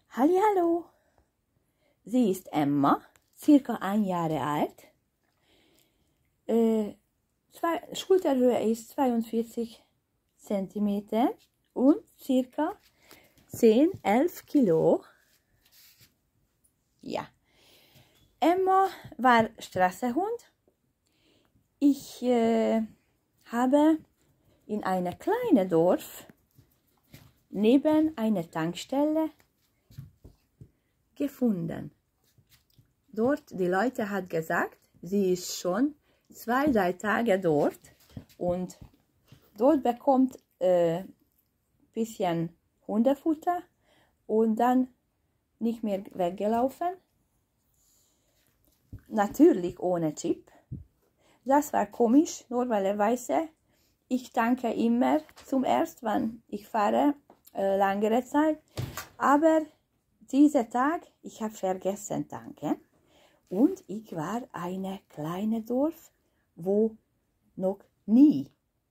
Hallihallo, sie ist Emma, circa 1 Jahre alt. Schulterhöhe ist 42 cm und circa 10–11 Kilo. Ja, Emma war Straßenhund. Ich habe in einem kleinen Dorf neben einer Tankstelle gefunden. Dort, die Leute hat gesagt, sie ist schon 2–3 Tage dort und dort bekommt bisschen Hundefutter und dann nicht mehr weggelaufen. Natürlich ohne Chip. Das war komisch, normalerweise. Ich tanke immer zum ersten, wenn ich fahre, längere Zeit. Aber dieser Tag, ich habe vergessen tanken. Und ich war ein kleines Dorf, wo noch nie.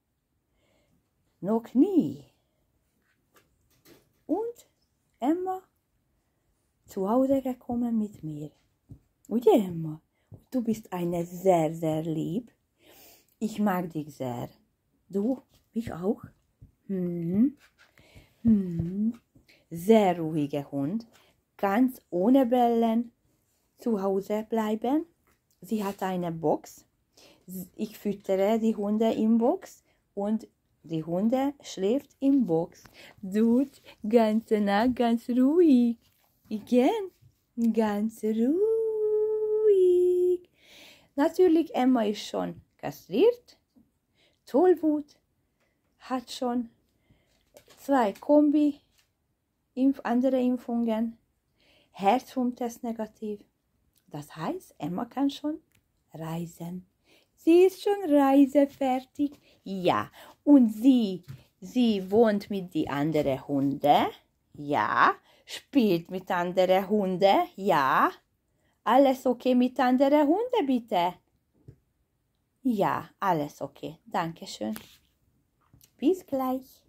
Und Emma zu Hause gekommen mit mir. Und Emma, du bist eine sehr, sehr lieb. Ich mag dich sehr. Du, mich auch. Sehr ruhiger Hund, ganz ohne Bellen zu Hause bleiben. Sie hat eine Box. Ich füttere die Hunde im Box und die Hunde schläft im Box. Dort ganze Nacht ganz ruhig. Igen, ganz ruhig. Natürlich, Emma ist schon kastriert. Tollwut hat schon 2 andere Impfungen. Herzwurmtest negativ. Das heißt, Emma kann schon reisen. Sie ist schon reisefertig. Ja, und sie wohnt mit den anderen Hunden. Ja, spielt mit anderen Hunden. Ja, alles okay mit anderen Hunden, bitte? Ja, alles okay. Dankeschön. Bis gleich.